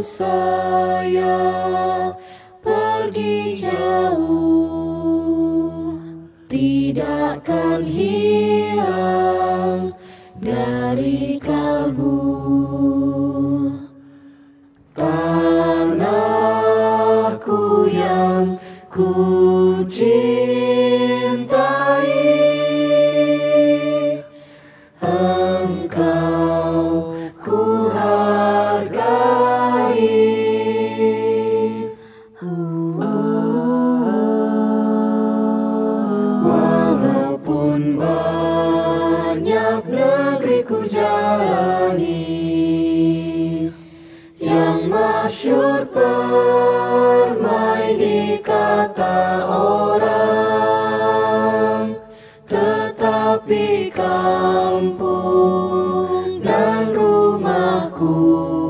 saya pergi jauh, tidak akan hilang dari kalbu. Tanahku yang ku cintai, Engkau ku hargai. Walaupun banyak negeri ku jalani, yang masyhur permai di kata orang, tetapi kampung dan rumahku,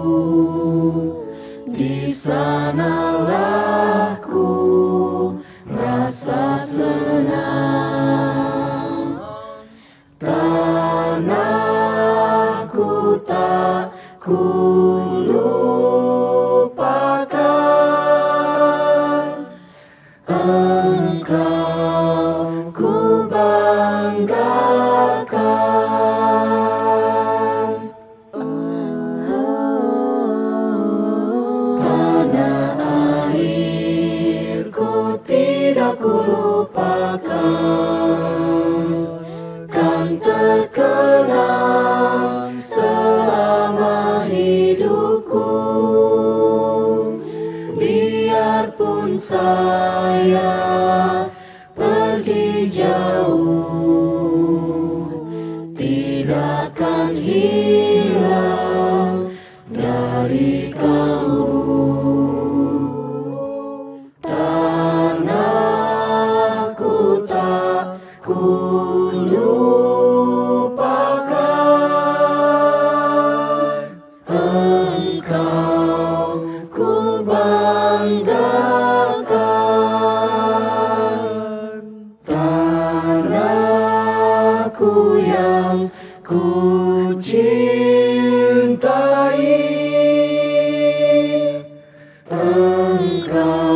di sanalah ku rasa senang. Tanahku tak ku lupakan, Engkau ku banggakan. Tanah airku tidak ku lupakan, kan terkenang selama hidupku. Biarpun saya pergi jauh, tidak akan hilang dari kalbu. Tanahku tak ku lupakan, Engkau ku banggakan. Tanahku yang ku cintai, Engkau